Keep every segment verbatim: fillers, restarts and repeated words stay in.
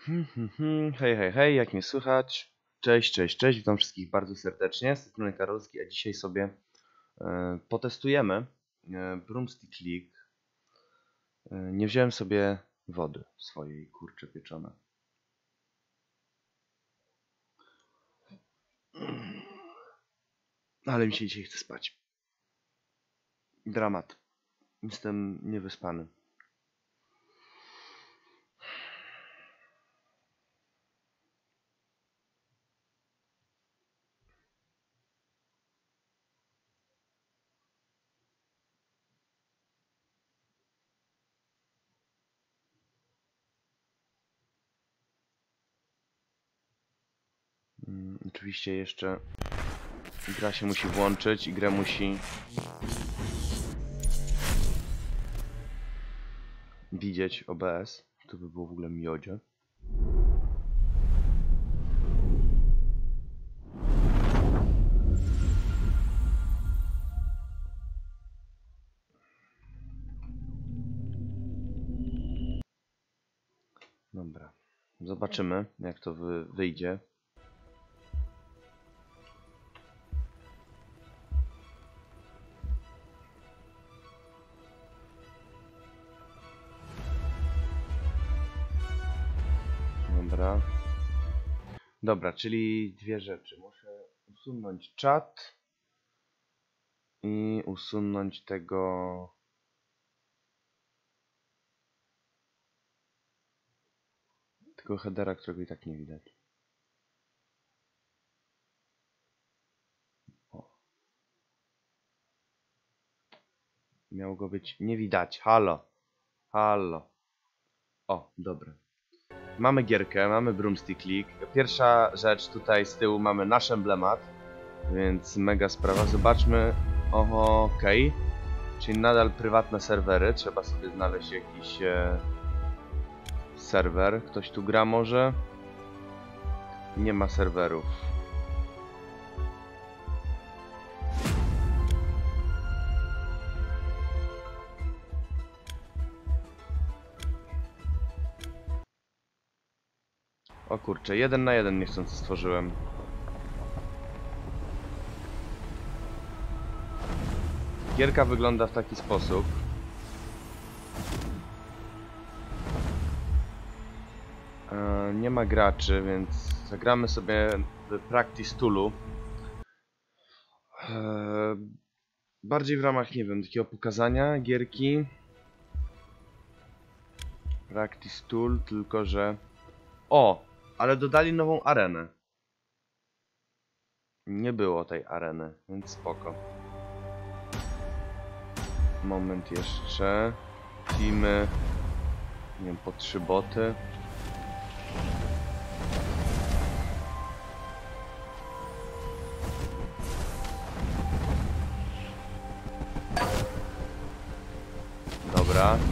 Hmm, hmm, hmm. Hej, hej, hej, jak mnie słychać? Cześć, cześć, cześć, witam wszystkich bardzo serdecznie. Z tej strony Karolski, a dzisiaj sobie e, potestujemy e, Broomstick League. E, nie wziąłem sobie wody swojej, kurcze pieczone. Ale mi się dzisiaj chce spać. Dramat. Jestem niewyspany. Mm, oczywiście jeszcze gra się musi włączyć i grę musi widzieć O B S. To by było w ogóle miodzie. Dobra. Zobaczymy, jak to wy wyjdzie. Dobra. Dobra, czyli dwie rzeczy. Muszę usunąć czat i usunąć tego tego headera, którego i tak nie widać. O. Miało go być nie widać. Halo. Halo. O, dobra. Mamy gierkę, mamy Broomstick League. Pierwsza rzecz, tutaj z tyłu mamy nasz emblemat, więc mega sprawa. Zobaczmy. Oho, okej. Okay. Czyli nadal prywatne serwery. Trzeba sobie znaleźć jakiś e, serwer. Ktoś tu gra może? Nie ma serwerów. O kurczę, jeden na jeden niechcący stworzyłem. Gierka wygląda w taki sposób. E, nie ma graczy, więc zagramy sobie w Practice Toolu. E, bardziej w ramach, nie wiem, takiego pokazania gierki. Practice Tool, tylko że... O! Ale dodali nową arenę. Nie było tej areny, więc spoko. Moment jeszcze. Teamy. Nie wiem, po trzy boty. Dobra.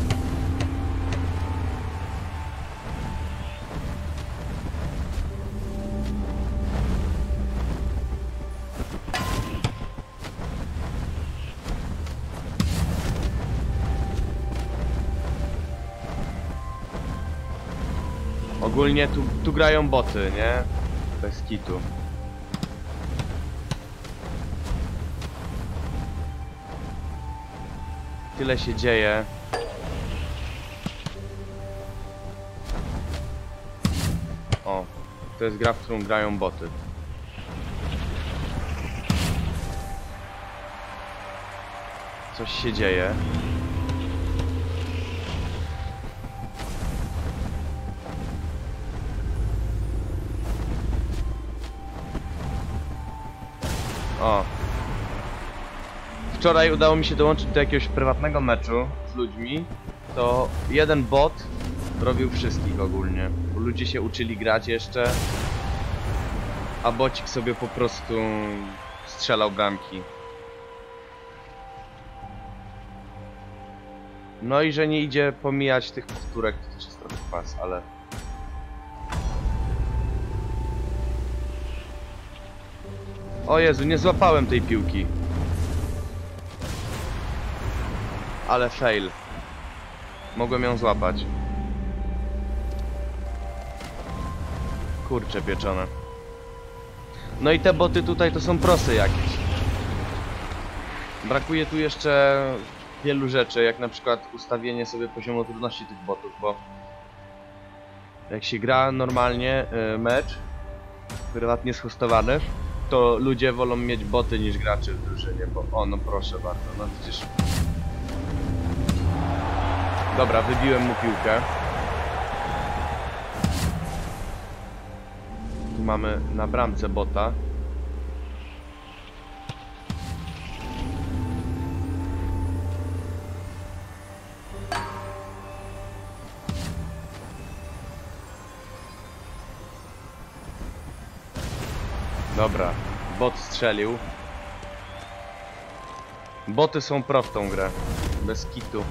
Ogólnie tu, tu grają boty, nie? Bez kitu. Tyle się dzieje. O, to jest gra, w którą grają boty. Coś się dzieje. O. Wczoraj udało mi się dołączyć do jakiegoś prywatnego meczu z ludźmi. To jeden bot robił wszystkich ogólnie. Bo ludzie się uczyli grać jeszcze, a bocik sobie po prostu strzelał bramki. No i że nie idzie pomijać tych powtórek, to też jest trochę kwas, ale... O Jezu, nie złapałem tej piłki. Ale fail. Mogłem ją złapać. Kurcze pieczone. No i te boty tutaj to są prosy jakieś. Brakuje tu jeszcze wielu rzeczy, jak na przykład ustawienie sobie poziomu trudności tych botów, bo jak się gra normalnie y, mecz, prywatnie schostowany, to ludzie wolą mieć boty niż graczy w drużynie, bo o, no proszę bardzo, no przecież... Dobra, wybiłem mu piłkę. Tu mamy na bramce bota. Dobra, bot strzelił. Boty są pro w tą grę, bez kitu.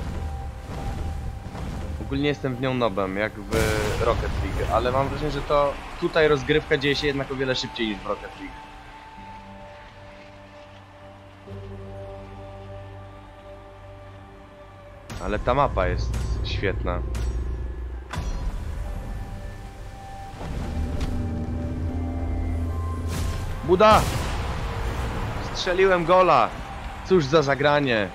Ogólnie jestem w nią nobem, jak w Rocket League, ale mam wrażenie, że to tutaj rozgrywka dzieje się jednak o wiele szybciej niż w Rocket League. Ale ta mapa jest świetna. Buda! Strzeliłem gola! Cóż za zagranie!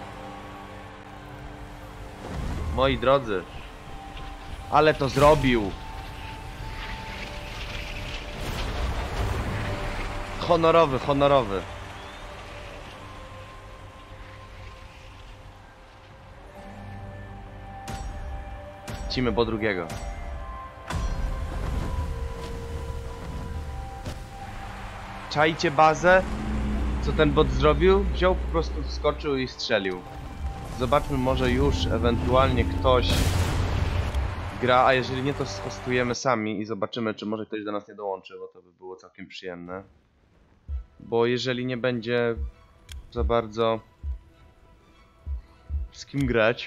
Moi drodzy, ale to zrobił! Honorowy, honorowy. Lecimy po drugiego. Czajcie bazę? Co ten bot zrobił? Wziął, po prostu wskoczył i strzelił. Zobaczmy, może już ewentualnie ktoś gra, a jeżeli nie, to schostujemy sami i zobaczymy, czy może ktoś do nas nie dołączy, bo to by było całkiem przyjemne. Bo jeżeli nie będzie za bardzo z kim grać...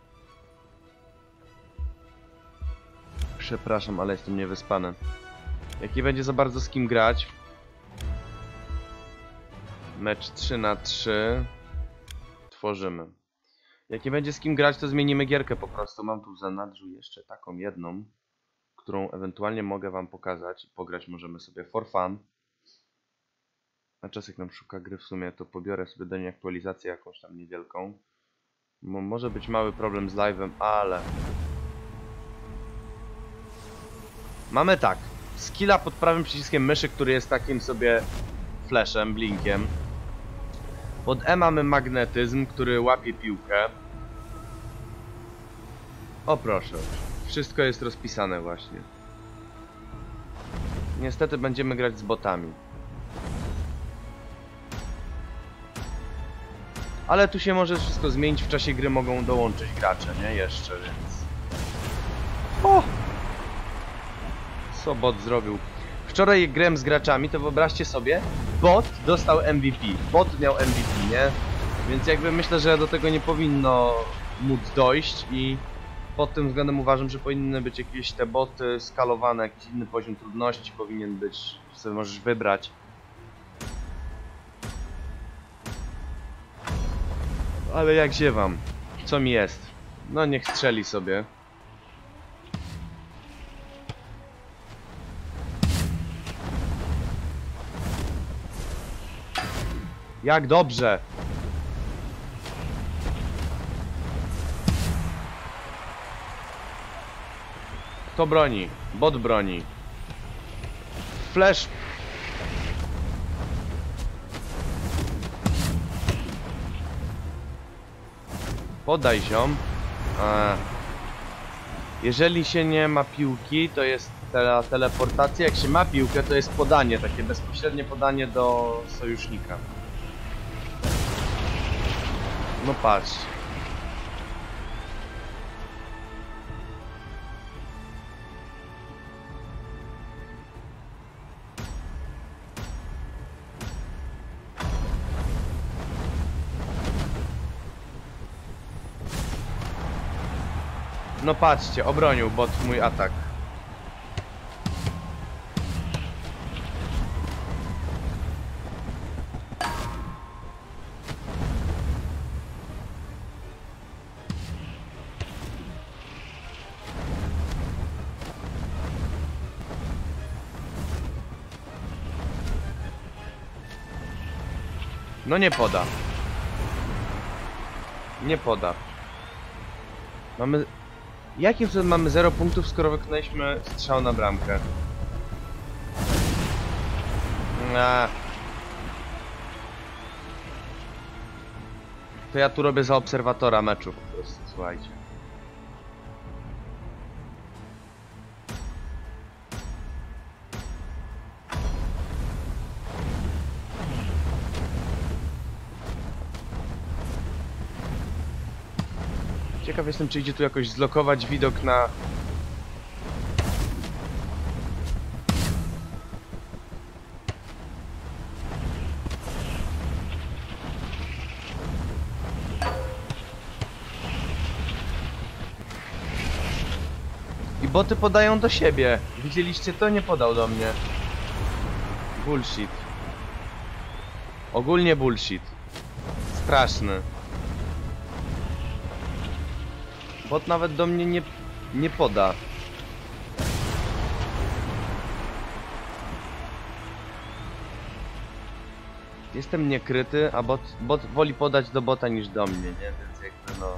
Przepraszam, ale jestem niewyspany. Jak nie będzie za bardzo z kim grać... Mecz trzy na trzy tworzymy. Jak nie będzie z kim grać, to zmienimy gierkę po prostu. Mam tu w zanadrzu jeszcze taką jedną, którą ewentualnie mogę wam pokazać. Pograć możemy sobie for fun. A czas jak nam szuka gry w sumie, to pobiorę sobie do niej aktualizację jakąś tam niewielką. Mo może być mały problem z live'em, ale... Mamy tak. Skilla pod prawym przyciskiem myszy, który jest takim sobie flashem, blinkiem. Pod E mamy magnetyzm, który łapie piłkę. O proszę, wszystko jest rozpisane właśnie. Niestety będziemy grać z botami. Ale tu się może wszystko zmienić, w czasie gry mogą dołączyć gracze, nie? Jeszcze, więc... O! Co bot zrobił? Wczoraj grałem z graczami, to wyobraźcie sobie, bot dostał M V P. Bot miał M V P, nie? Więc jakby myślę, że do tego nie powinno móc dojść i pod tym względem uważam, że powinny być jakieś te boty skalowane, jakiś inny poziom trudności powinien być, że sobie możesz wybrać. Ale jak ziewam, co mi jest? No niech strzeli sobie. Jak dobrze! Kto broni? Bot broni. Flash! Podaj ziom. A. Jeżeli się nie ma piłki, to jest tele teleportacja. Jak się ma piłkę, to jest podanie, takie bezpośrednie podanie do sojusznika. No patrz. No patrzcie, obronił bot mój atak. No nie poda. Nie poda. Mamy... Jakim cudem mamy zero punktów, skoro wykonaliśmy strzał na bramkę? Eee. To ja tu robię za obserwatora meczu po prostu, słuchajcie. Ciekaw jestem, czy idzie tu jakoś zlokować widok na... I boty podają do siebie. Widzieliście to? Nie podał do mnie. Bullshit. Ogólnie bullshit. Straszny. Bot nawet do mnie nie, nie poda. Jestem niekryty, a bot, bot woli podać do bota niż do mnie, nie? Więc jakby no...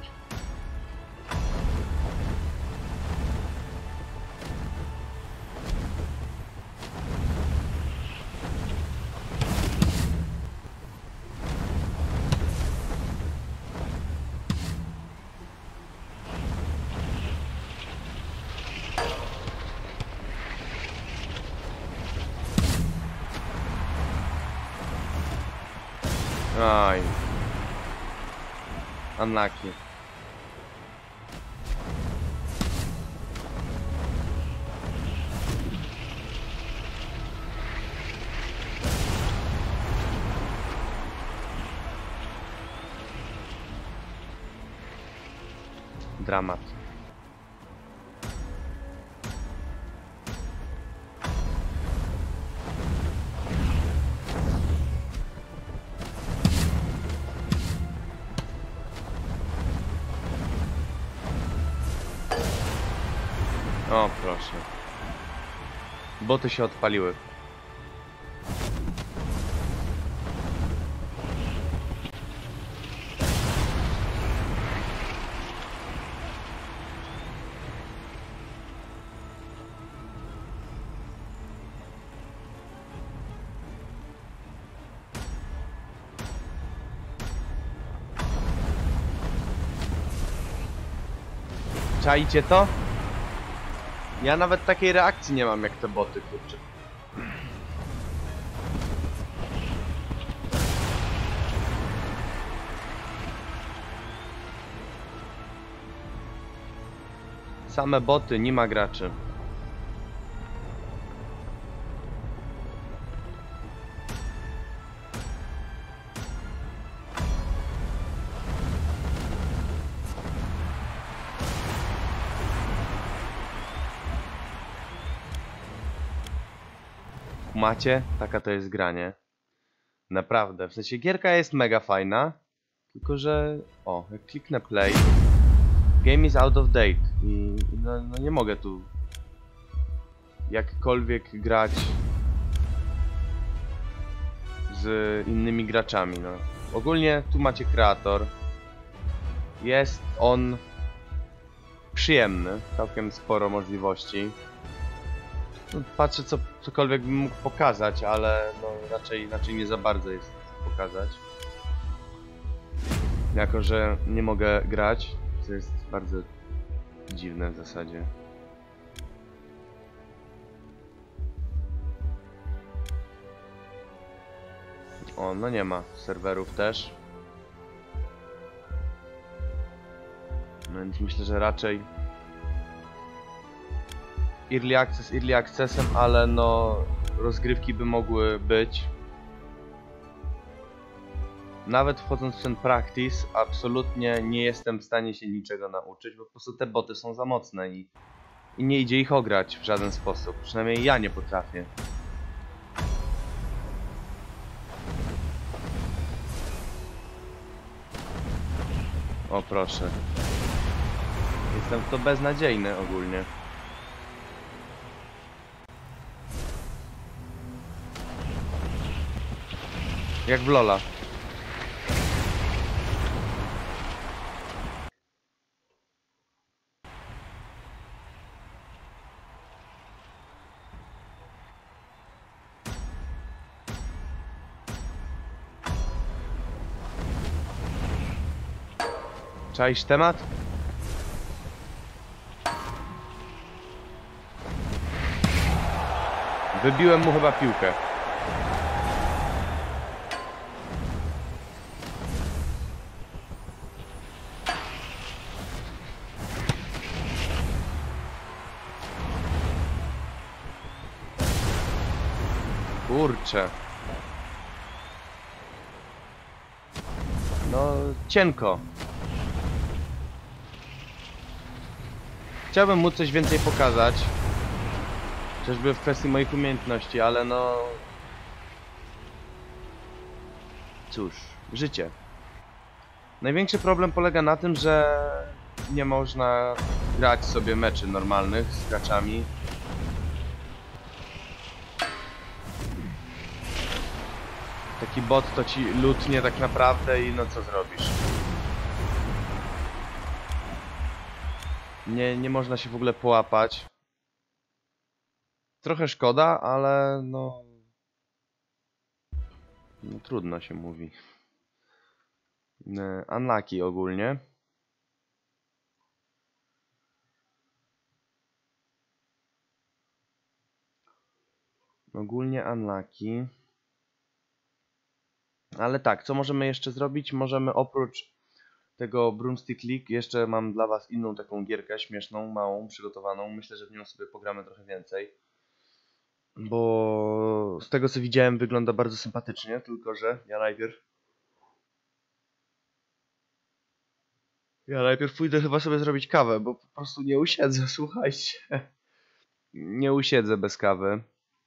Oj. Unlucky. Dramat. O, proszę. Boty się odpaliły. Czaicie to? Ja nawet takiej reakcji nie mam jak te boty, kurczę. Same boty, nie ma graczy. Macie? Taka to jest granie. Naprawdę, w sensie gierka jest mega fajna, tylko że... O, jak kliknę play, game is out of date i no, no nie mogę tu jakkolwiek grać z innymi graczami, no. Ogólnie tu macie kreator. Jest on przyjemny, całkiem sporo możliwości. No, patrzę co, cokolwiek bym mógł pokazać, ale no, raczej, raczej nie za bardzo jest co pokazać. Jako że nie mogę grać, co jest bardzo dziwne w zasadzie. O, no nie ma serwerów też. No więc myślę, że raczej Early Access Early Accessem, ale no rozgrywki by mogły być. Nawet wchodząc w ten practice, absolutnie nie jestem w stanie się niczego nauczyć, bo po prostu te boty są za mocne i, i nie idzie ich ograć w żaden sposób. Przynajmniej ja nie potrafię. O proszę. Jestem w to beznadziejny ogólnie. Jak w Lola. Czaisz temat? Wybiłem mu chyba piłkę. Kurczę. No, cienko. Chciałbym mu coś więcej pokazać. Chociażby w kwestii moich umiejętności, ale no... Cóż, życie. Największy problem polega na tym, że nie można grać sobie meczy normalnych z graczami. Taki bot to ci lutnie tak naprawdę i no co zrobisz? Nie, nie można się w ogóle połapać. Trochę szkoda, ale no... no trudno się mówi. Unlucky ogólnie. Ogólnie unlucky. Ale tak, co możemy jeszcze zrobić? Możemy oprócz tego Broomstick League jeszcze mam dla was inną taką gierkę śmieszną, małą, przygotowaną. Myślę, że w nią sobie pogramy trochę więcej. Bo z tego co widziałem wygląda bardzo sympatycznie, tylko że ja najpierw... Ja najpierw pójdę chyba sobie zrobić kawę, bo po prostu nie usiedzę, słuchajcie. Nie usiedzę bez kawy.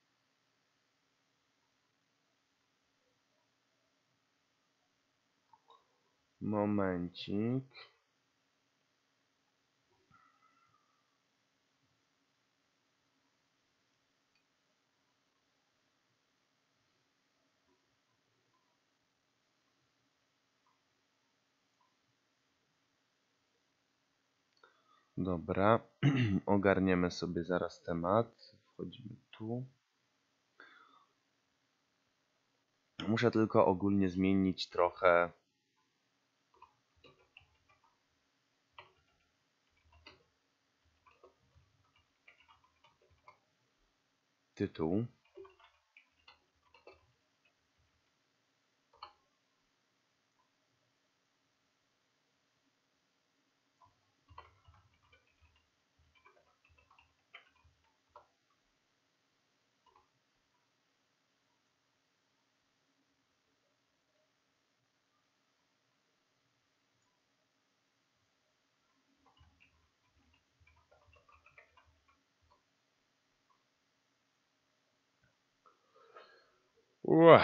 Momencik. Dobra, ogarniemy sobie zaraz temat. Wchodzimy tu. Muszę tylko ogólnie zmienić trochę tytuł. Uah.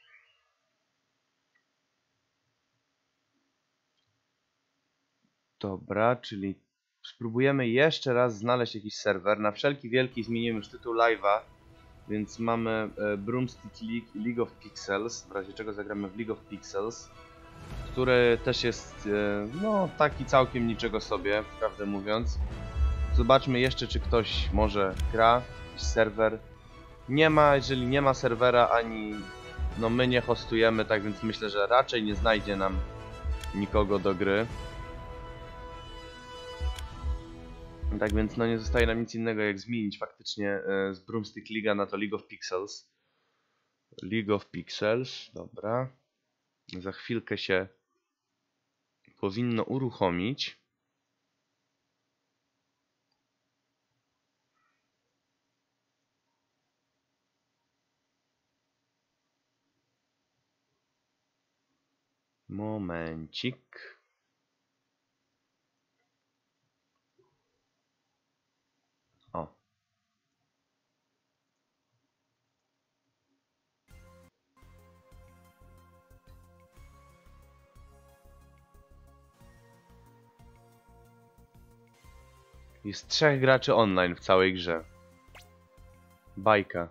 Dobra, czyli spróbujemy jeszcze raz znaleźć jakiś serwer. Na wszelki wielki zmienimy już tytuł live'a, więc mamy e, Broomstick League i League of Pixels, w razie czego zagramy w League of Pixels, który też jest e, no taki całkiem niczego sobie, prawdę mówiąc. Zobaczmy jeszcze, czy ktoś może gra, jakiś serwer. Nie ma, jeżeli nie ma serwera, ani no my nie hostujemy, tak więc myślę, że raczej nie znajdzie nam nikogo do gry. Tak więc no nie zostaje nam nic innego jak zmienić faktycznie e, z Broomstick League'a na to League of Pixels. League of Pixels, dobra. Za chwilkę się powinno uruchomić. Momencik. O. Jest trzech graczy online w całej grze. Bajka.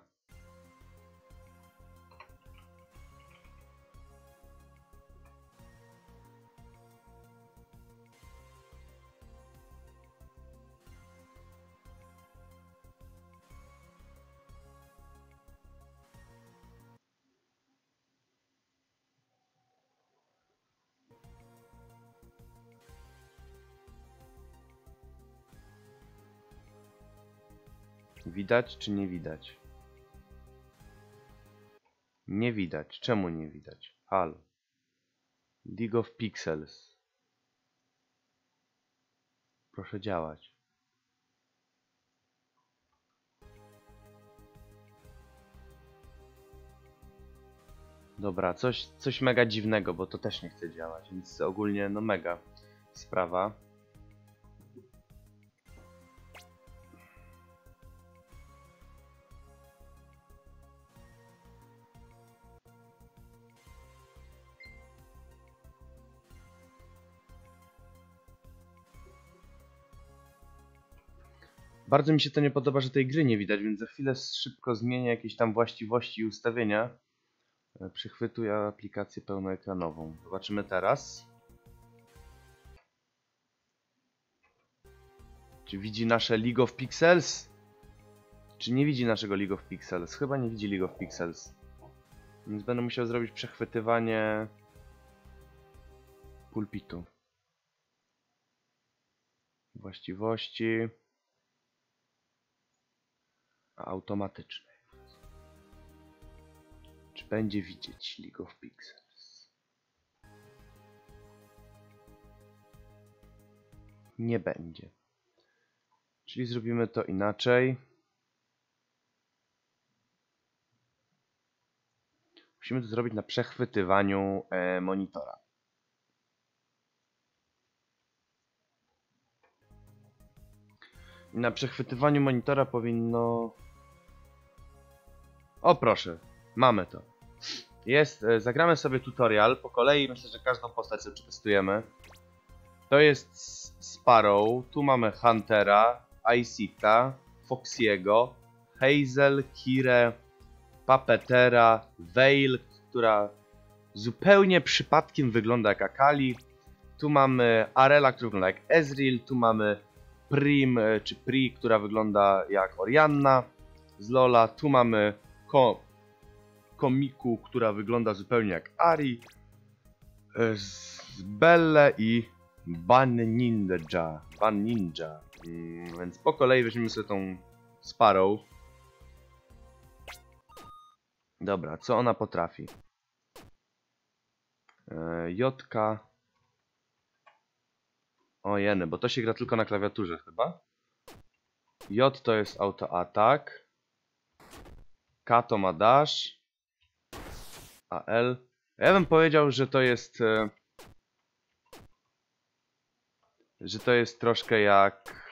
Widać czy nie widać? Nie widać. Czemu nie widać? Halo. League of Pixels. Proszę działać. Dobra, coś, coś mega dziwnego, bo to też nie chce działać, więc ogólnie no mega sprawa. Bardzo mi się to nie podoba, że tej gry nie widać, więc za chwilę szybko zmienię jakieś tam właściwości i ustawienia. Przechwytuję aplikację pełnoekranową. Zobaczymy teraz. Czy widzi nasze League of Pixels? Czy nie widzi naszego League of Pixels? Chyba nie widzi League of Pixels. Więc będę musiał zrobić przechwytywanie pulpitu. Właściwości automatycznej. Czy będzie widzieć League of Pixels? Nie będzie. Czyli zrobimy to inaczej. Musimy to zrobić na przechwytywaniu e, monitora. I na przechwytywaniu monitora powinno... O proszę, mamy to. Jest, e, zagramy sobie tutorial po kolei, myślę, że każdą postać sobie przetestujemy. To jest Sparrow, tu mamy Huntera, Iceta, Foxiego, Hazel, Kirę, Puppetera, Veil, która zupełnie przypadkiem wygląda jak Akali. Tu mamy Arela, która wygląda jak Ezreal. Tu mamy Prim, czy Pri, która wygląda jak Orianna z Lola. Tu mamy Ko Komiku, która wygląda zupełnie jak Ari. Z Belle i Ban Ninja. Ban Ninja. Hmm, więc po kolei weźmiemy sobie tą Sparrow. Dobra, co ona potrafi? E, Jotka. O jeny, bo to się gra tylko na klawiaturze chyba. J to jest autoatak. K to ma dash. A L... Ja bym powiedział, że to jest... E, że to jest troszkę jak...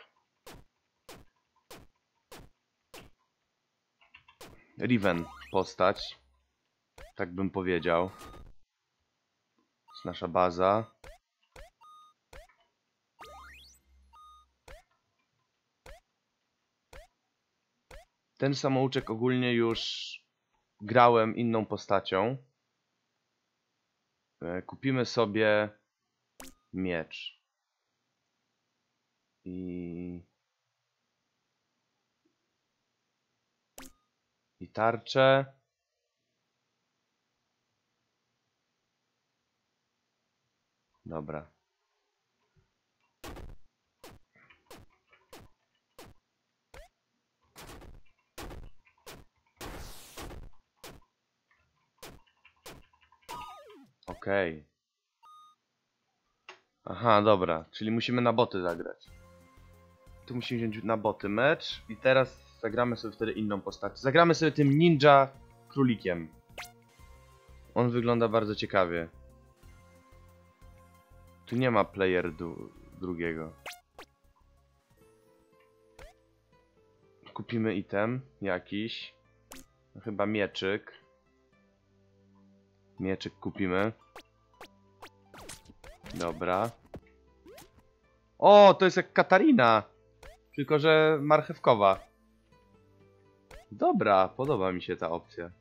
Riven postać. Tak bym powiedział. To jest nasza baza. Ten samouczek ogólnie już grałem inną postacią. Kupimy sobie miecz. I... I tarczę. Dobra. Okej. Okay. Aha, dobra. Czyli musimy na boty zagrać. Tu musimy wziąć na boty mecz. I teraz zagramy sobie wtedy inną postać. Zagramy sobie tym ninja królikiem. On wygląda bardzo ciekawie. Tu nie ma player drugiego. Kupimy item jakiś. Chyba mieczyk. Mieczyk kupimy. Dobra. O, to jest jak Katarina. Tylko że marchewkowa. Dobra, podoba mi się ta opcja.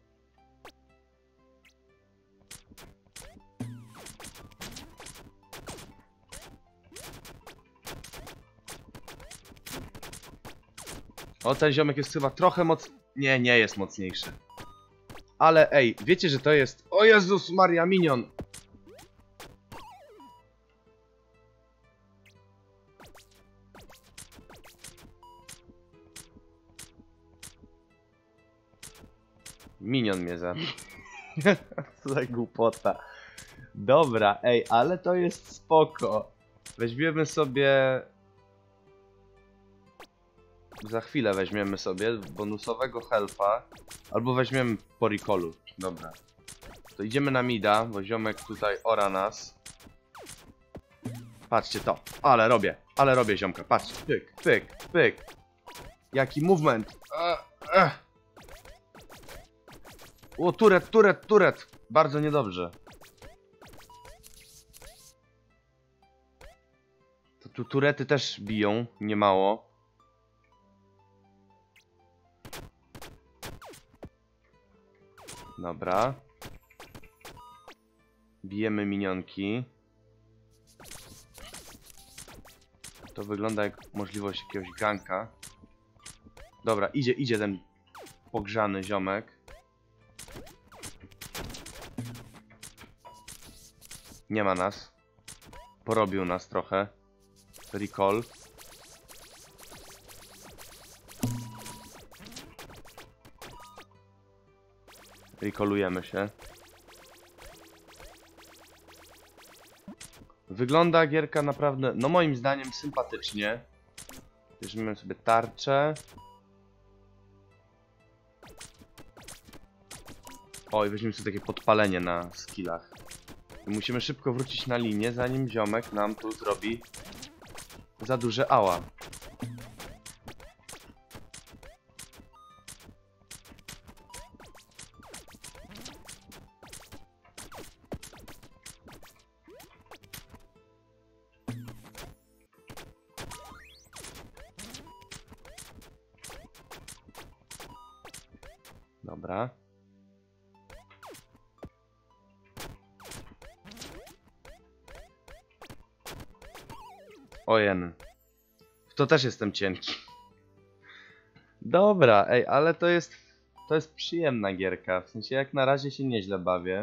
O, ten ziomek jest chyba trochę moc... Nie, nie jest mocniejszy. Ale ej, wiecie, że to jest... O Jezus Maria, minion! Minion mnie za... Co za głupota. Dobra, ej, ale to jest spoko. Weźmiemy sobie... Za chwilę weźmiemy sobie bonusowego helpa. Albo weźmiemy po recallu. Dobra. To idziemy na mida, bo ziomek tutaj ora nas. Patrzcie to. Ale robię, ale robię ziomka. Patrzcie, pyk, pyk, pyk. Jaki movement. Ech, ech. O, turet, turet, turet. Bardzo niedobrze. To tu turety też biją, niemało. Dobra. Bijemy minionki. To wygląda jak możliwość jakiegoś ganka. Dobra, idzie, idzie ten pogrzany ziomek. Nie ma nas. Porobił nas trochę. Recall. Recallujemy się. Wygląda gierka naprawdę, no moim zdaniem, sympatycznie. Bierzemy sobie tarczę. Oj, weźmiemy sobie takie podpalenie na skillach. I musimy szybko wrócić na linię, zanim ziomek nam tu zrobi za duże ała. Dobra. Ojen. W to też jestem cienki. Dobra, ej, ale to jest... To jest przyjemna gierka. W sensie jak na razie się nieźle bawię.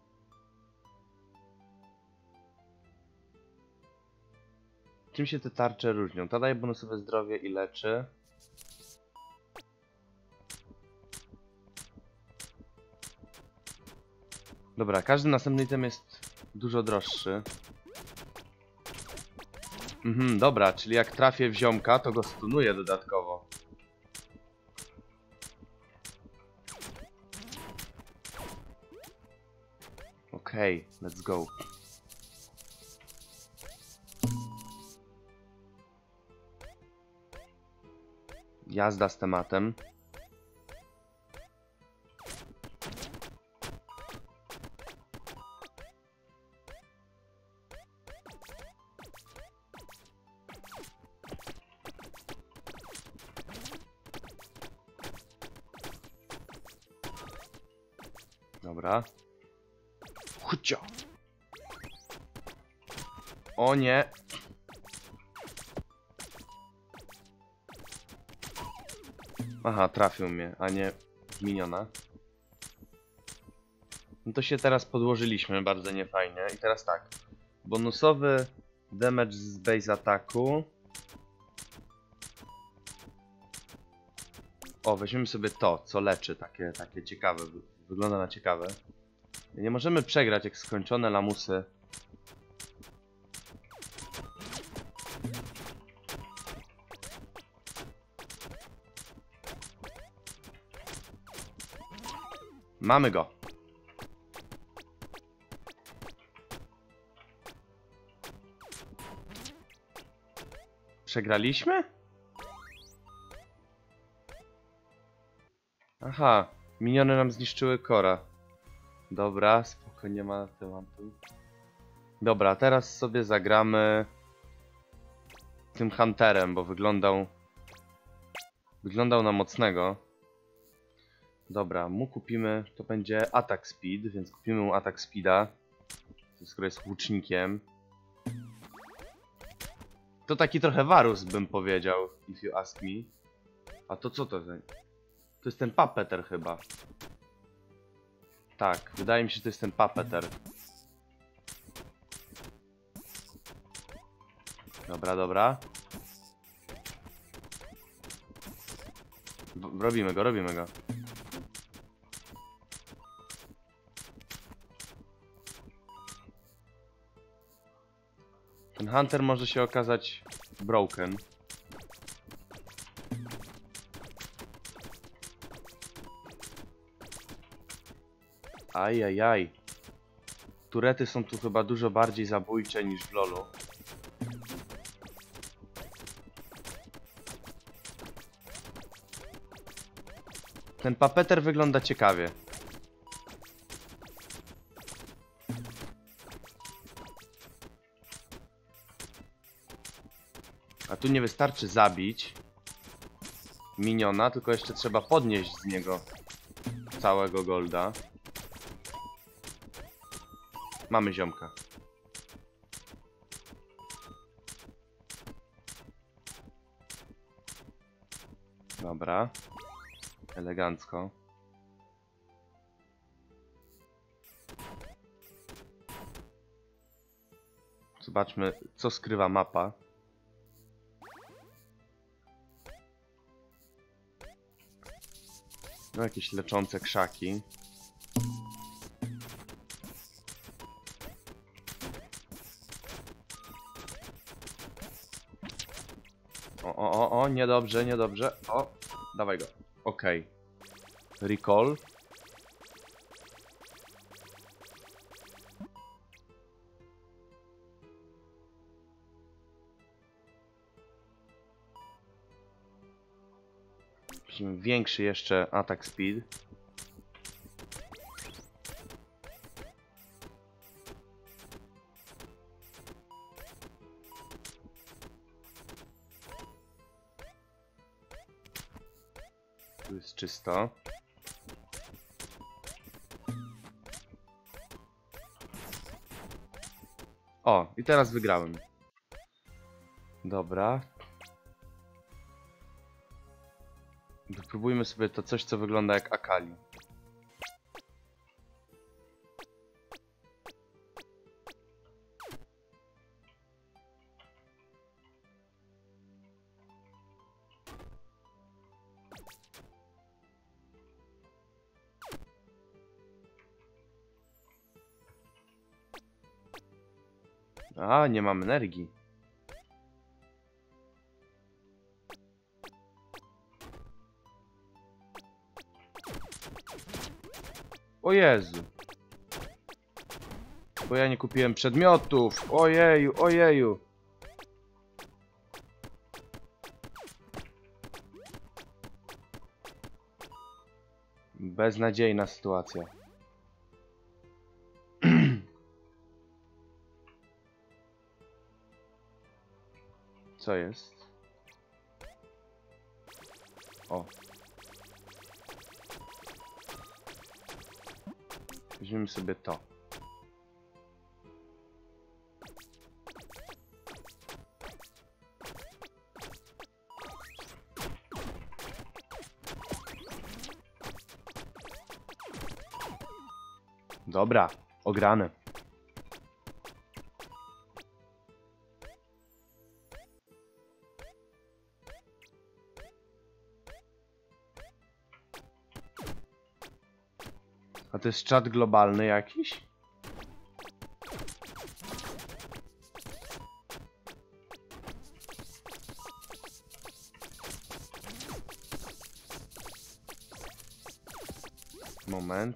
Czym się te tarcze różnią? Ta daje bonusowe zdrowie i leczy. Dobra, każdy następny item jest dużo droższy. Mhm, dobra, czyli jak trafię w ziomka, to go stunuję dodatkowo. Okej, okay, let's go. Jazda z tematem. Dobra. Chucio. O nie. Aha, trafił mnie, a nie miniona. No to się teraz podłożyliśmy bardzo niefajnie. I teraz tak. Bonusowy damage z base ataku. O, weźmiemy sobie to, co leczy, takie, takie ciekawe. Wygląda na ciekawe. Nie możemy przegrać jak skończone lamusy. Mamy go. Przegraliśmy? Aha, miniony nam zniszczyły kora. Dobra, spoko, nie ma tematu. Dobra, teraz sobie zagramy tym Hunterem, bo wyglądał wyglądał na mocnego. Dobra, mu kupimy, to będzie attack speed, więc kupimy mu attack speeda, skoro jest łucznikiem. To taki trochę Varus, bym powiedział, if you ask me. A to co to jest? To jest ten Puppeter chyba. Tak, wydaje mi się, że to jest ten Puppeter. Dobra, dobra. W robimy go, robimy go. Hunter może się okazać broken. Ajajaj. Turety są tu chyba dużo bardziej zabójcze niż w lolu. Ten papeter wygląda ciekawie. A tu nie wystarczy zabić miniona, tylko jeszcze trzeba podnieść z niego całego golda. Mamy ziomka. Dobra. Elegancko. Zobaczmy, co skrywa mapa. No, jakieś leczące krzaki. O, o, o, o, niedobrze, niedobrze. O, dawaj go. Okej. Okay. Recall. Musimy większy jeszcze attack speed. Tu jest czysto. O, i teraz wygrałem. Dobra. Spróbujmy sobie to coś, co wygląda jak Akali. A, nie mam energii. O Jezu. Bo ja nie kupiłem przedmiotów. Ojeju, ojeju. Beznadziejna sytuacja. Co jest? O. Weźmiemy sobie to. Dobra, ograne. A to jest czat globalny jakiś? Moment.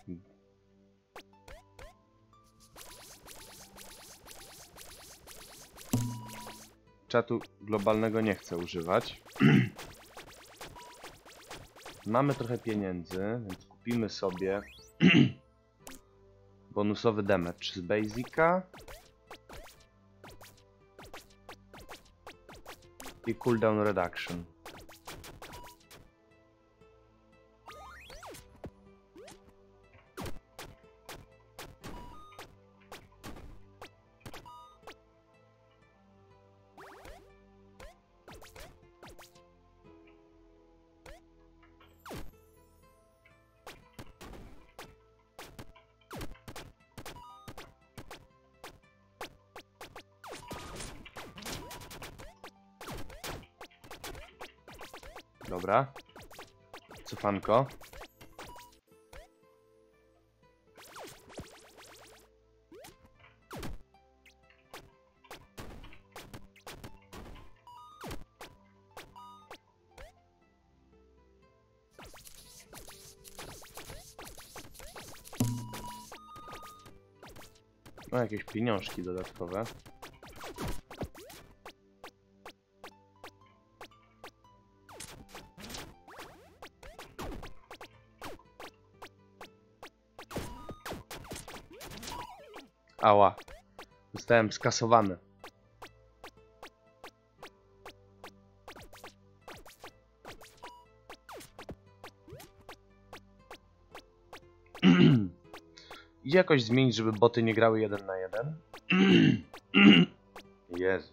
Czatu globalnego nie chcę używać. Mamy trochę pieniędzy, więc kupimy sobie bonusowy damage z Basica i cooldown reduction. Dobra. Cofanko. O, jakieś pieniążki dodatkowe. Ała. Zostałem skasowany. Idzie jakoś zmienić, żeby boty nie grały jeden na jeden? Jezu.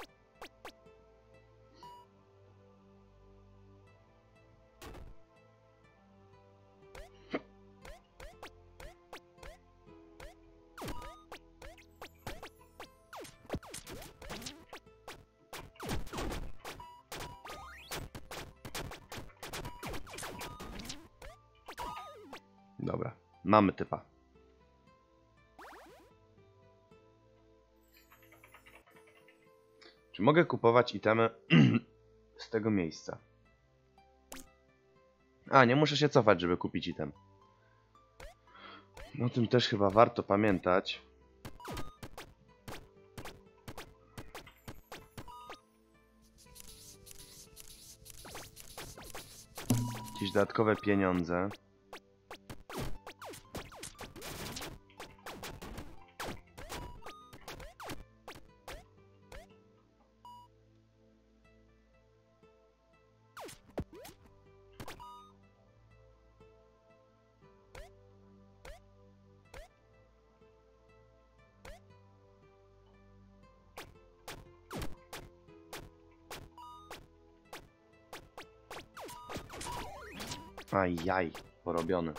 Dobra, mamy typa. Czy mogę kupować itemy z tego miejsca? A, nie muszę się cofać, żeby kupić item. O tym też chyba warto pamiętać. Jakieś dodatkowe pieniądze. Ajaj, porobiony.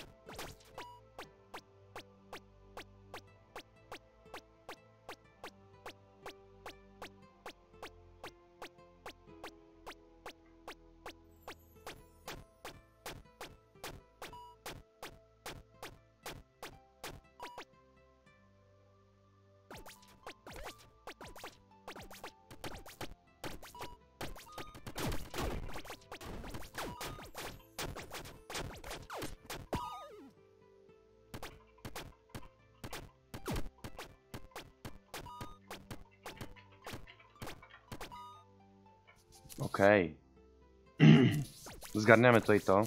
Okej. Okay. Zgarniamy to i to.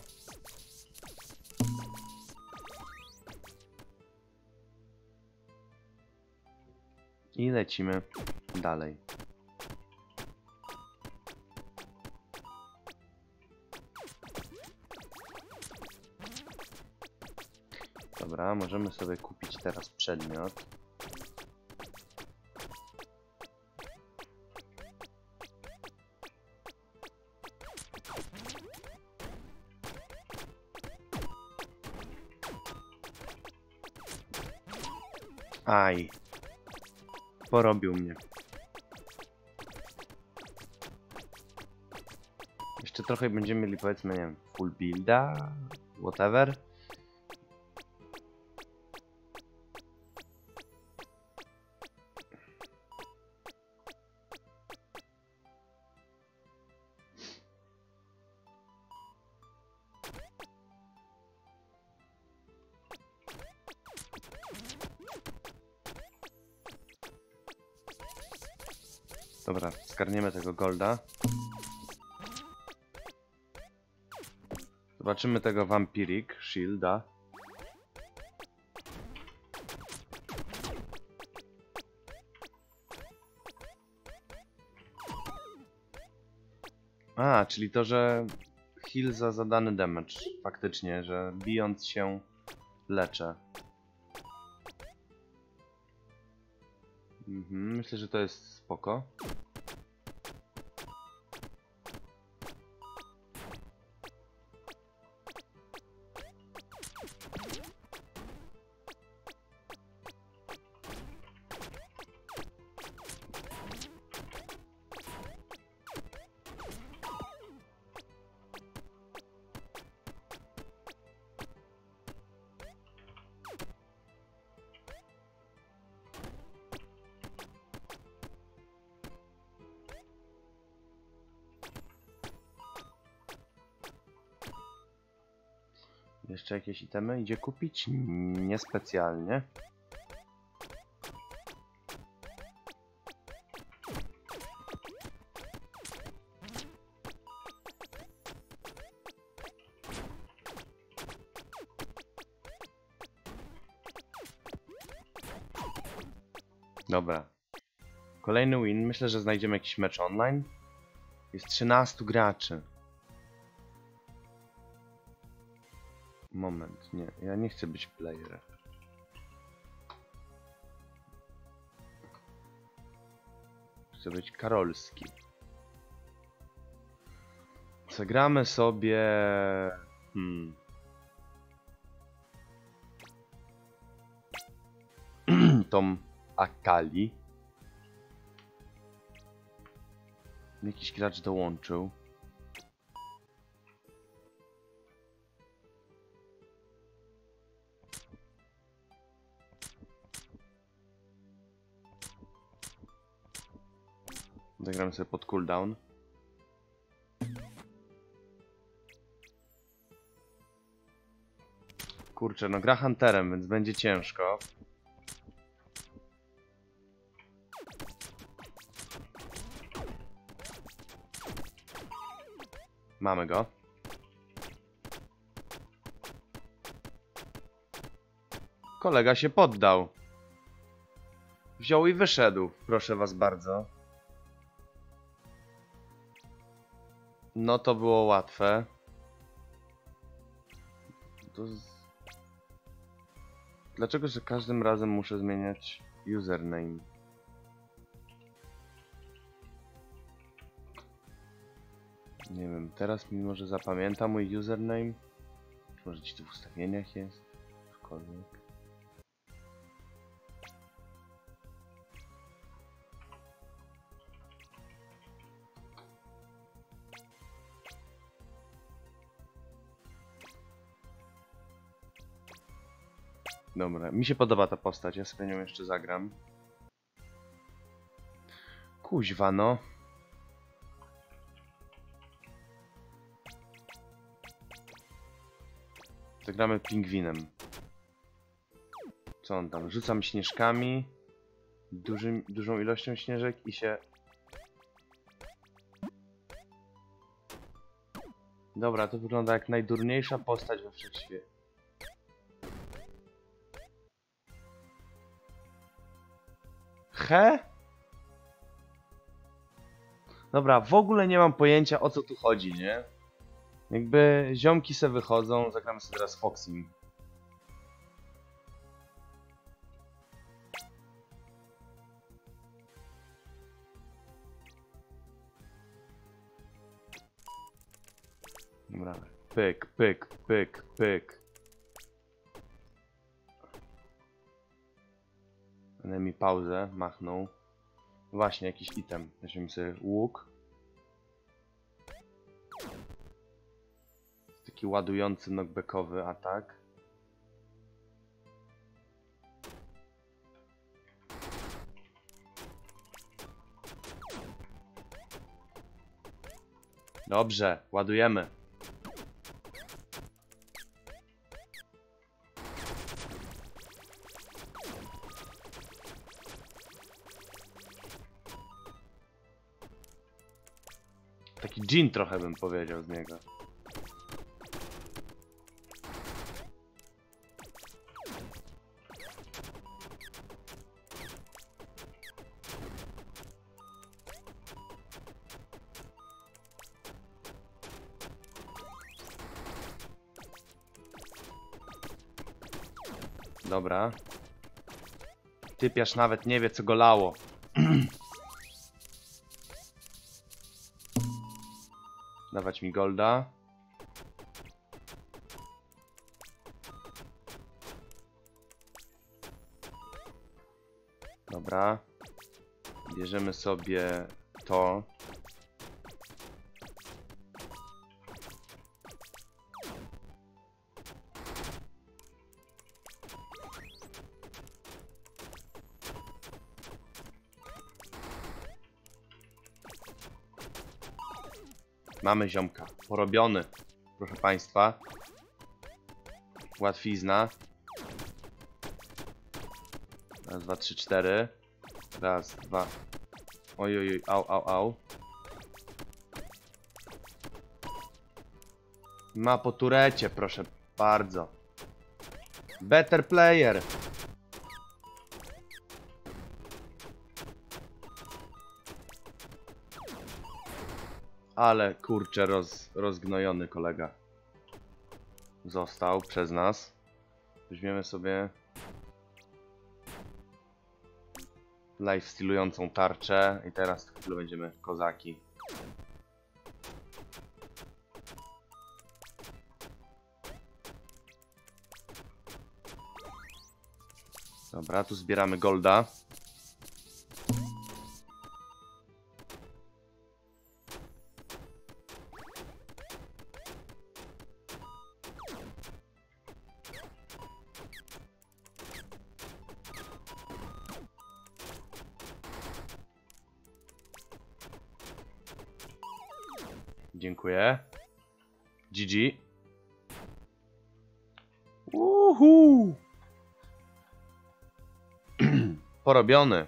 I lecimy dalej. Dobra, możemy sobie kupić teraz przedmiot. Aj. Porobił mnie. Jeszcze trochę będziemy mieli, powiedzmy, nie wiem, full builda, whatever. Dobra, zgarniemy tego golda. Zobaczymy tego Vampiric Shielda. A, czyli to, że heal za zadany damage. Faktycznie, że bijąc się leczę. Mhm, myślę, że to jest spoko. Jeszcze jakieś itemy idzie kupić? Niespecjalnie. Dobra. Kolejny win. Myślę, że znajdziemy jakiś mecz online. Jest trzynastu graczy. Moment, nie. Ja nie chcę być player. Chcę być Karolski. Zagramy sobie... Hmm. Tą Akali. Jakiś gracz dołączył. Zagramy sobie pod cooldown. Kurczę, no gra Hunterem, więc będzie ciężko. Mamy go. Kolega się poddał. Wziął i wyszedł, proszę was bardzo. No to było łatwe. To z... Dlaczego, że każdym razem muszę zmieniać username? Nie wiem, teraz mimo, że zapamiętam mój username. Czy może gdzieś tu w ustawieniach jest? Cokolwiek. Dobra, mi się podoba ta postać, ja sobie nią jeszcze zagram. Kuźwa no. Zagramy pingwinem. Co on tam? Rzucam śnieżkami. Dużym, dużą ilością śnieżek i się... Dobra, to wygląda jak najdurniejsza postać we wszechświecie. He? Dobra, w ogóle nie mam pojęcia, o co tu chodzi, nie? Jakby ziomki se wychodzą, zagramy sobie teraz Foxing. Dobra, pyk, pyk, pyk, pyk. Ale mi pauzę machnął. Właśnie, jakiś item. Weźmiemy sobie łuk. Taki ładujący knockbackowy atak. Dobrze, ładujemy. Taki dżin trochę bym powiedział z niego. Dobra. Typiarz nawet nie wie, co go lało. Dawać mi golda. Dobra. Bierzemy sobie to. Mamy ziomka. Porobiony. Proszę państwa. Łatwizna. Raz, dwa, trzy, cztery. Raz, dwa. Oj, oj, oj, au, au, au. Ma po turecie, proszę bardzo. Better player. Ale kurczę, roz, rozgnojony kolega został przez nas. Weźmiemy sobie lifestylującą tarczę i teraz w chwilę będziemy kozaki. Dobra, tu zbieramy golda. Dziękuję. G G. Uhu. Porobiony.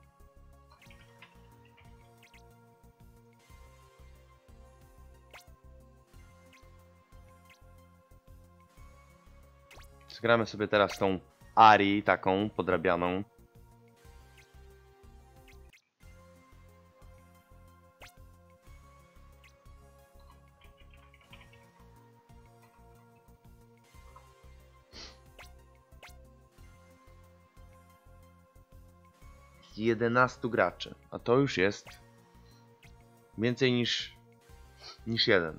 Zgramy sobie teraz tą Ari, taką podrabianą. jedenastu graczy, a to już jest więcej niż niż jeden.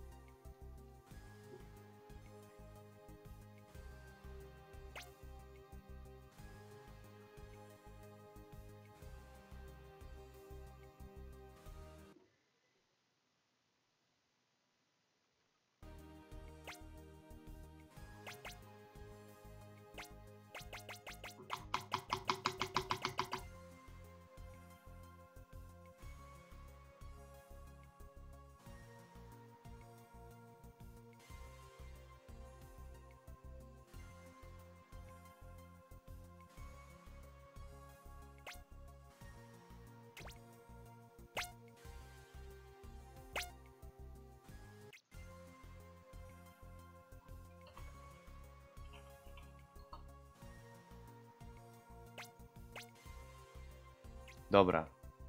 Dobra.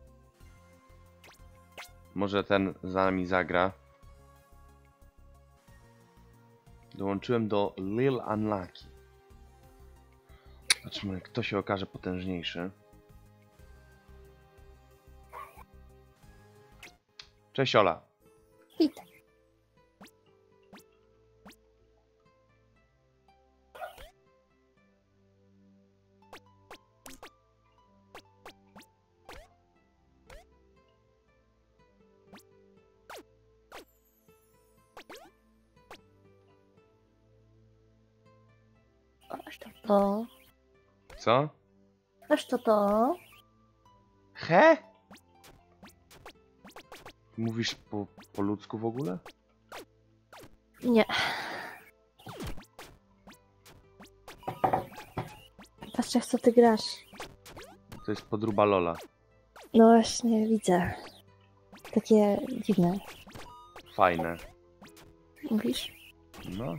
Może ten za nami zagra. Dołączyłem do Lil Unlucky. Zobaczmy, kto się okaże potężniejszy. Cześć Ola. Witaj. Aż to to. Co? Aż to to. He? Mówisz po, po ludzku w ogóle? Nie. Patrz jak co ty grasz. To jest podróba Lola. No właśnie, widzę. Takie dziwne. Fajne. Mówisz? No.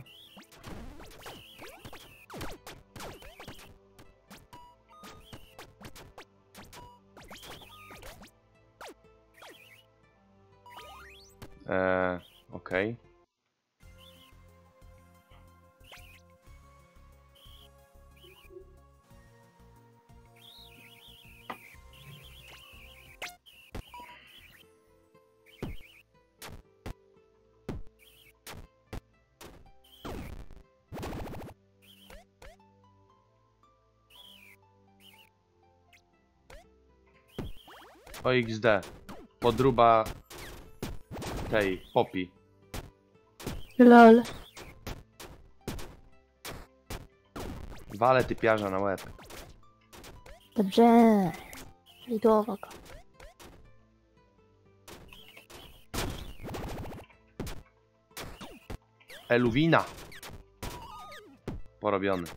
Eee, okej. Okay. O X D. Podróba tej Poppy. Lol. Walę typiarza na łeb. Dobrze. Idłowo go. Eluwina. Porobiony.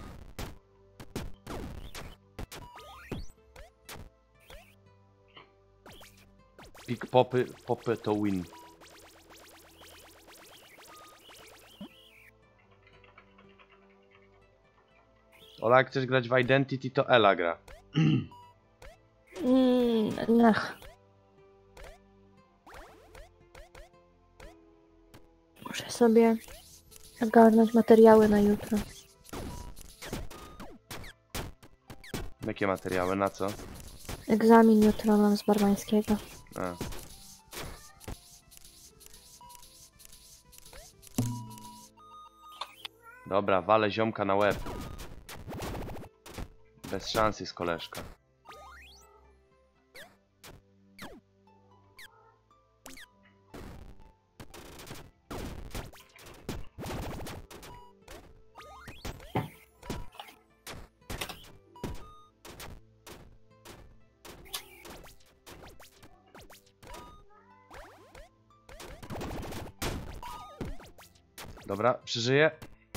Pick popy, popy to win. Ola, jak chcesz grać w Identity, to Ela gra. Mm, ach. sobie ogarnąć materiały na jutro. Jakie materiały, na co? Egzamin jutro mam z barmańskiego. A. Dobra, walę ziomka na łeb. Bez szans jest koleżka. Dobra, przeżyję.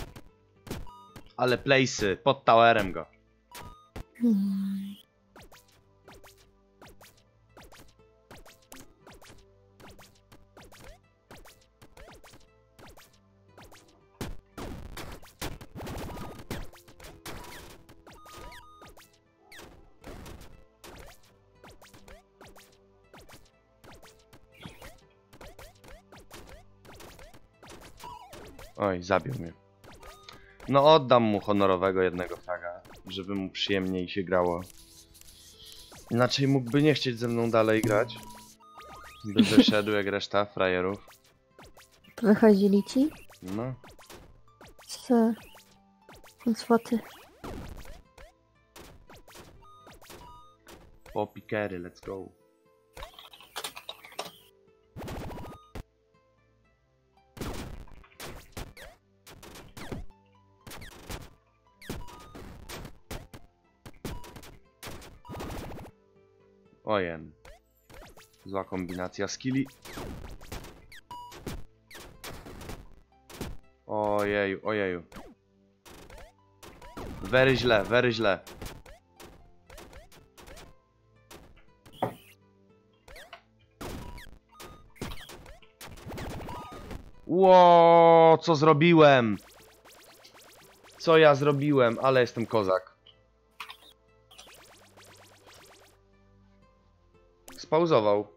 Ale place'y, pod towerem go. Hmm. Oj, zabił mnie. No oddam mu honorowego jednego fraga, żeby mu przyjemniej się grało. Inaczej mógłby nie chcieć ze mną dalej grać. By wyszedł jak reszta frajerów. Wychodzili ci? No. Co? Cwoty. Popikery, let's go. Ojen. Zła kombinacja skilli. Ojeju, ojeju. Very źle, very źle. Ło, co zrobiłem? Co ja zrobiłem? Ale jestem kozak. Spauzował.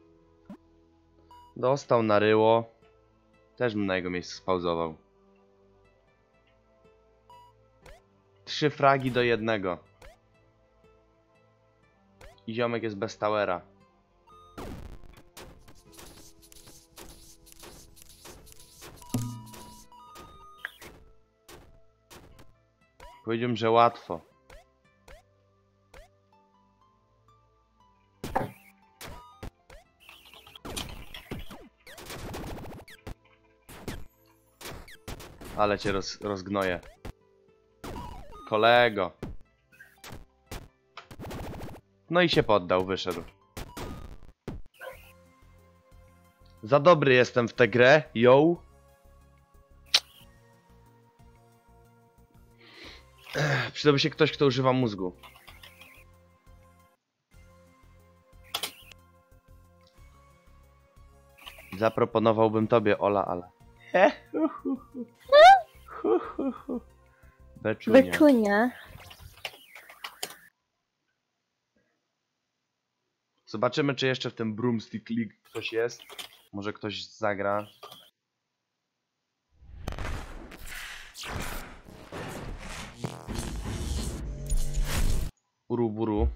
Dostał na ryło. Też bym na jego miejscu spauzował. Trzy fragi do jednego. I ziomek jest bez towera. Powiedziałbym, że łatwo. Ale cię roz, rozgnoję. Kolego. No i się poddał, wyszedł. Za dobry jestem w tę grę, yo. Ech, przydałby się ktoś, kto używa mózgu. Zaproponowałbym tobie, Ola, ale... Beczunia. Beczunia. Zobaczymy, czy jeszcze w tym Broomstick League ktoś jest. Może ktoś zagra. Uruburu.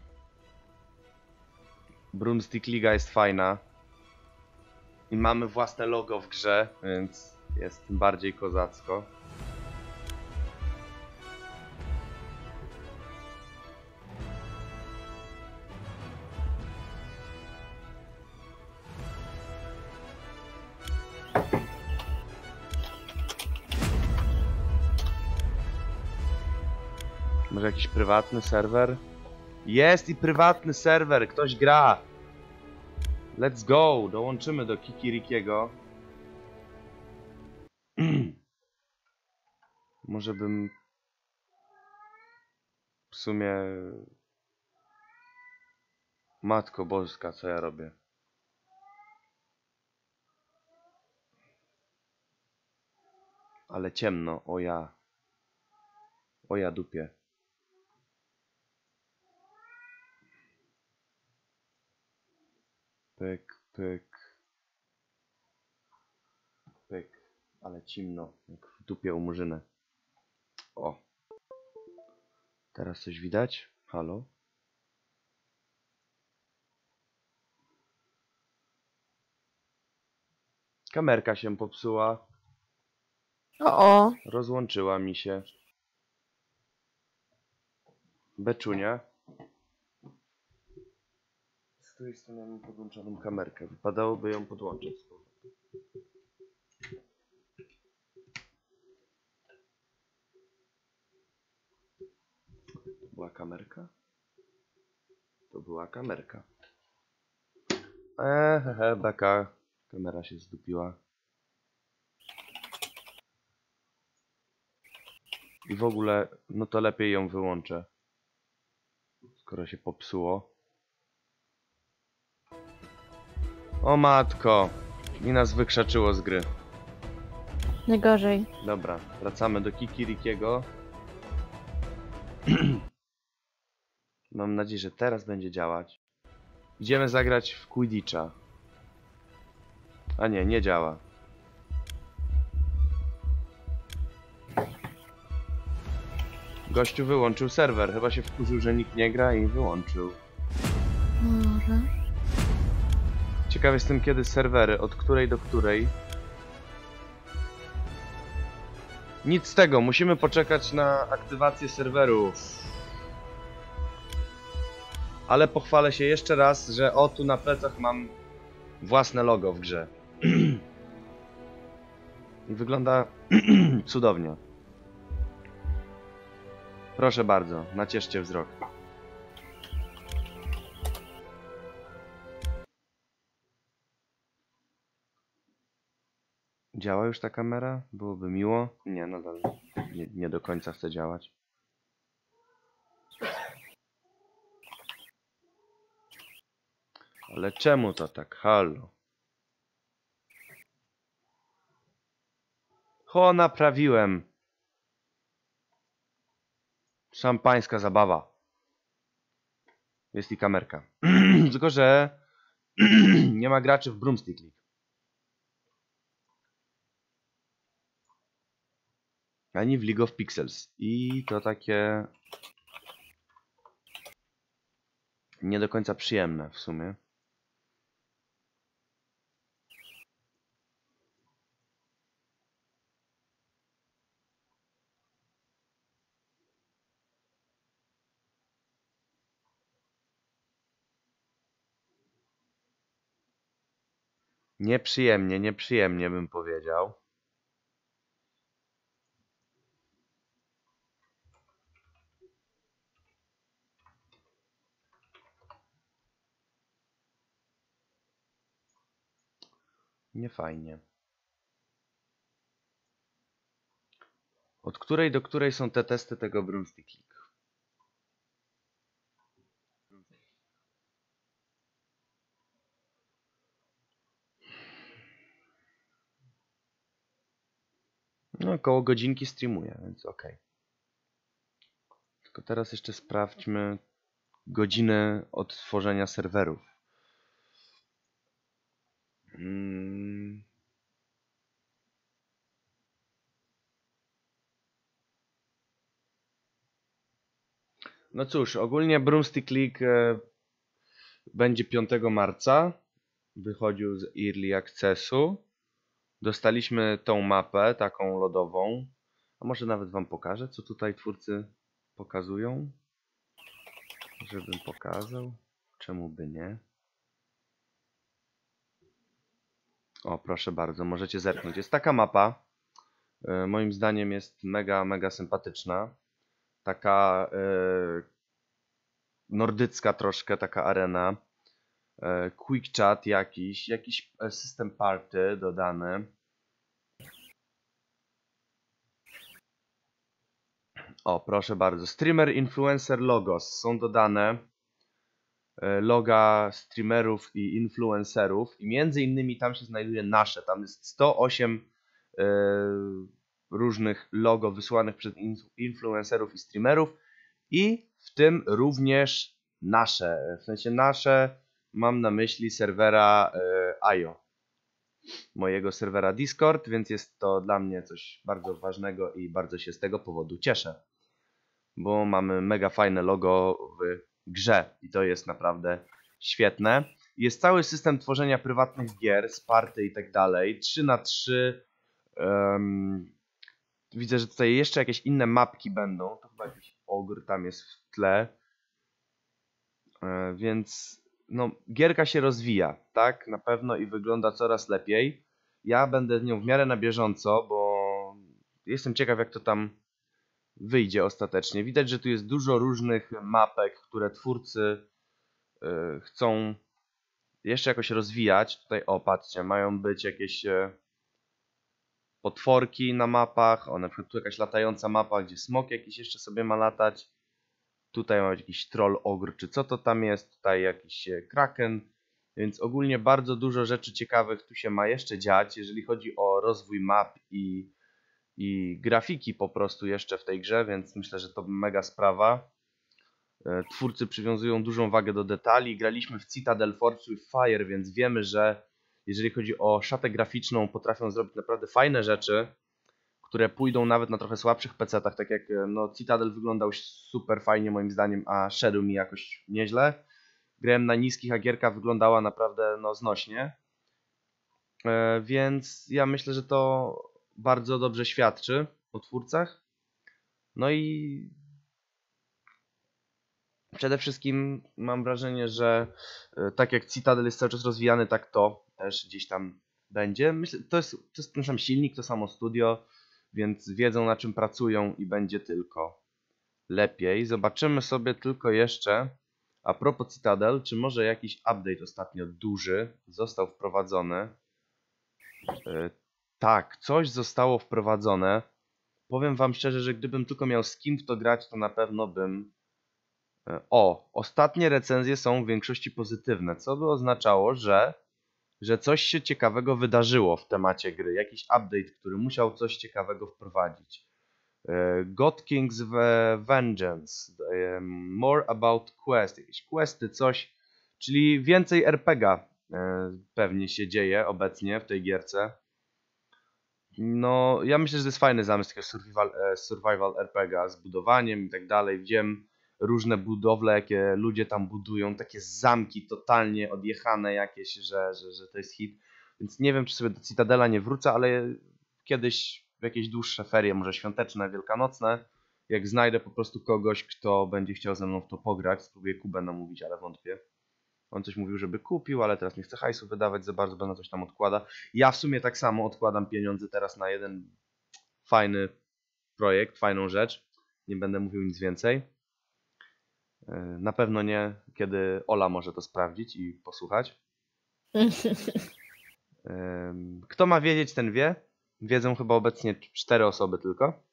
Broomstick Liga jest fajna. I mamy własne logo w grze, więc jest tym bardziej kozacko. Może jakiś prywatny serwer? Jest i prywatny serwer, ktoś gra! Let's go! Dołączymy do Kikirikiego. Może bym... W sumie... Matko Boska, co ja robię? Ale ciemno, o ja. O ja dupie. Pyk, pyk. Pyk. Ale cimno, jak w dupie u murzyny. O. Teraz coś widać? Halo? Kamerka się popsuła. O, o. Rozłączyła mi się. Beczunia. Z której strony mam podłączoną kamerkę? Wypadałoby ją podłączyć. To była kamerka? To była kamerka. Eee, hehe, beka. Kamera się zdupiła. I w ogóle, no to lepiej ją wyłączę. Skoro się popsuło. O matko! I nas wykrzaczyło z gry. Najgorzej. Dobra, wracamy do Kikirikiego. Mam nadzieję, że teraz będzie działać. Idziemy zagrać w Quidditcha. A nie, nie działa. Gościu wyłączył serwer. Chyba się wkurzył, że nikt nie gra i wyłączył. Może. Ciekaw jestem, kiedy serwery, od której do której. Nic z tego, musimy poczekać na aktywację serwerów. Ale pochwalę się jeszcze raz, że o, tu na plecach mam własne logo w grze. I wygląda cudownie. Proszę bardzo, nacieszcie wzrok. Działa już ta kamera? Byłoby miło. Nie, nadal nie, nie do końca chce działać. Ale czemu to tak? Halo. Ho, naprawiłem. Szampańska zabawa. Jest i kamerka. Tylko że nie ma graczy w Broomstick League. Ani w League of Pixels. I to takie nie do końca przyjemne w sumie. Nieprzyjemnie, nieprzyjemnie bym powiedział. Nie fajnie. Od której do której są te testy tego Broomstick League? No, około godzinki streamuję, więc ok. Tylko teraz jeszcze sprawdźmy godziny odtworzenia serwerów. Hmm. No cóż, ogólnie Broomstick League e, będzie piątego marca. Wychodził z Early Accessu. Dostaliśmy tą mapę, taką lodową. A może nawet wam pokażę, co tutaj twórcy pokazują? Żebym pokazał. Czemu by nie? O, proszę bardzo, możecie zerknąć. Jest taka mapa. E, moim zdaniem jest mega, mega sympatyczna. Taka e, nordycka troszkę, taka arena. E, quick chat jakiś, jakiś system party dodany. O, proszę bardzo. Streamer, influencer, logos są dodane. E, loga streamerów i influencerów. I między innymi tam się znajduje nasze. Tam jest sto osiem e, różnych logo wysłanych przez influencerów i streamerów. I w tym również nasze. W sensie nasze mam na myśli serwera e, I O. mojego serwera Discord, więc jest to dla mnie coś bardzo ważnego i bardzo się z tego powodu cieszę. Bo mamy mega fajne logo w grze i to jest naprawdę świetne. Jest cały system tworzenia prywatnych gier, Sparty i tak dalej. trzy na trzy. Um, widzę, że tutaj jeszcze jakieś inne mapki będą. To chyba jakiś ogr tam jest w tle. E, więc no, gierka się rozwija, tak? Na pewno i wygląda coraz lepiej. Ja będę z nią w miarę na bieżąco, bo jestem ciekaw, jak to tam wyjdzie ostatecznie. Widać, że tu jest dużo różnych mapek, które twórcy y, chcą jeszcze jakoś rozwijać. Tutaj, o patrzcie, mają być jakieś y, potworki na mapach. O, na przykład tu jakaś latająca mapa, gdzie smok jakiś jeszcze sobie ma latać. Tutaj ma być jakiś troll ogr, czy co to tam jest. Tutaj jakiś y, kraken. Więc ogólnie bardzo dużo rzeczy ciekawych tu się ma jeszcze dziać, jeżeli chodzi o rozwój map i i grafiki po prostu jeszcze w tej grze, więc myślę, że to mega sprawa. Twórcy przywiązują dużą wagę do detali. Graliśmy w Citadel Forged with Fire, więc wiemy, że jeżeli chodzi o szatę graficzną, potrafią zrobić naprawdę fajne rzeczy, które pójdą nawet na trochę słabszych pecetach, tak jak no, Citadel wyglądał super fajnie moim zdaniem, a szedł mi jakoś nieźle. Grałem na niskich, a gierka wyglądała naprawdę no, znośnie. E, więc ja myślę, że to bardzo dobrze świadczy o twórcach. No i przede wszystkim mam wrażenie, że tak jak Citadel jest cały czas rozwijany, tak to też gdzieś tam będzie. Myślę, to jest, to jest ten sam silnik, to samo studio, więc wiedzą, na czym pracują i będzie tylko lepiej. Zobaczymy sobie tylko jeszcze, a propos Citadel, czy może jakiś update ostatnio duży został wprowadzony. Tak, coś zostało wprowadzone. Powiem wam szczerze, że gdybym tylko miał z kim w to grać, to na pewno bym... O, ostatnie recenzje są w większości pozytywne, co by oznaczało, że, że coś się ciekawego wydarzyło w temacie gry. Jakiś update, który musiał coś ciekawego wprowadzić. God King's Vengeance, More About Quest, jakieś questy, coś, czyli więcej er pe gie a pewnie się dzieje obecnie w tej gierce. No, ja myślę, że to jest fajny zamysł takiego survival, survival er pe gie a z budowaniem i tak dalej. Wiem różne budowle, jakie ludzie tam budują, takie zamki totalnie odjechane jakieś, że, że, że to jest hit. Więc nie wiem, czy sobie do Citadela nie wrócę, ale kiedyś w jakieś dłuższe ferie, może świąteczne, wielkanocne, jak znajdę po prostu kogoś, kto będzie chciał ze mną w to pograć, spróbuję Kubę namówić, ale wątpię. On coś mówił, żeby kupił, ale teraz nie chce hajsu wydawać za bardzo, będę coś tam odkłada. Ja w sumie tak samo odkładam pieniądze teraz na jeden fajny projekt, fajną rzecz. Nie będę mówił nic więcej. Na pewno nie, kiedy Ola może to sprawdzić i posłuchać. Kto ma wiedzieć, ten wie. Wiedzą chyba obecnie cztery osoby tylko.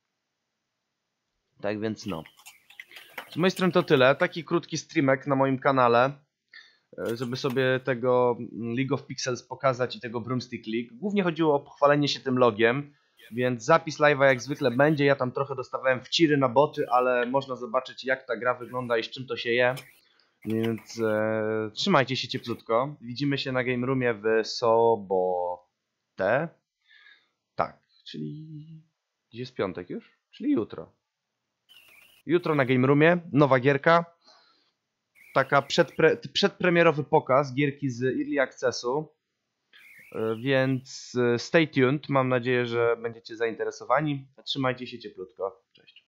Tak więc no. Z mojej strony to tyle. Taki krótki streamek na moim kanale, żeby sobie tego League of Pixels pokazać i tego Broomstick League. Głównie chodziło o pochwalenie się tym logiem, więc zapis live'a jak zwykle będzie. Ja tam trochę dostawałem wciry na boty, ale można zobaczyć, jak ta gra wygląda i z czym to się je. Więc e, trzymajcie się cieplutko. Widzimy się na Game Roomie w sobotę. Tak, czyli dziś jest piątek już? Czyli jutro. Jutro na Game Roomie nowa gierka. Taka przedpre, przedpremierowy pokaz gierki z Early Accessu. Więc stay tuned. Mam nadzieję, że będziecie zainteresowani. Trzymajcie się cieplutko. Cześć.